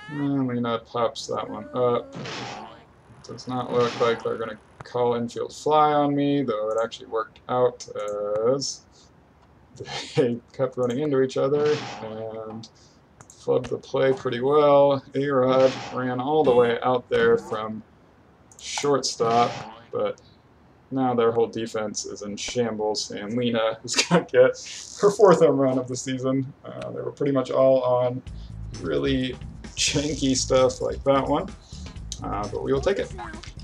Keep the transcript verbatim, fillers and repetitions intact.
And Lena pops that one up. Does not look like they're going to call infield fly on me, though it actually worked out as they kept running into each other and flubbed the play pretty well. A-Rod ran all the way out there from shortstop, but now their whole defense is in shambles, and Lena is going to get her fourth home run of the season. Uh, they were pretty much all on really janky stuff like that one, uh, but we will take it.